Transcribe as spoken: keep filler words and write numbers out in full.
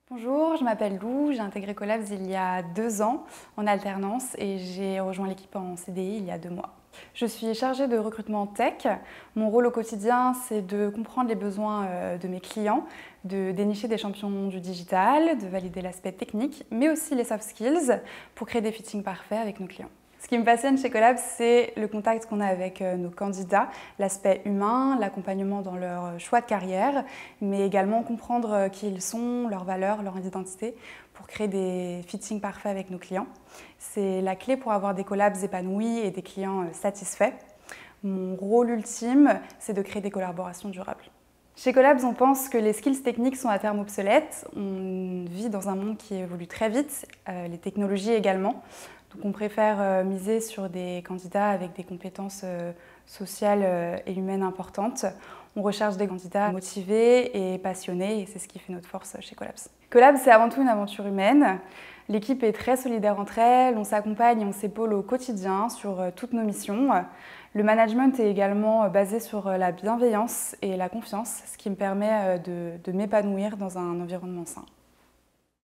Bonjour, je m'appelle Lou, j'ai intégré Collabs il y a deux ans en alternance et j'ai rejoint l'équipe en C D I il y a deux mois. Je suis chargée de recrutement tech. Mon rôle au quotidien, c'est de comprendre les besoins de mes clients, de dénicher des champions du digital, de valider l'aspect technique, mais aussi les soft skills pour créer des fittings parfaits avec nos clients. Ce qui me passionne chez Collabs, c'est le contact qu'on a avec nos candidats, l'aspect humain, l'accompagnement dans leur choix de carrière, mais également comprendre qui ils sont, leurs valeurs, leur identité, pour créer des fittings parfaits avec nos clients. C'est la clé pour avoir des collabs épanouis et des clients satisfaits. Mon rôle ultime, c'est de créer des collaborations durables. Chez Collabs, on pense que les skills techniques sont à terme obsolètes. On vit dans un monde qui évolue très vite, euh, les technologies également. Donc on préfère euh, miser sur des candidats avec des compétences euh, sociales euh, et humaines importantes. On recherche des candidats motivés et passionnés et c'est ce qui fait notre force chez Collabs. Collabs, c'est avant tout une aventure humaine. L'équipe est très solidaire entre elles, on s'accompagne et on s'épaule au quotidien sur euh, toutes nos missions. Le management est également basé sur la bienveillance et la confiance, ce qui me permet de, de m'épanouir dans un environnement sain.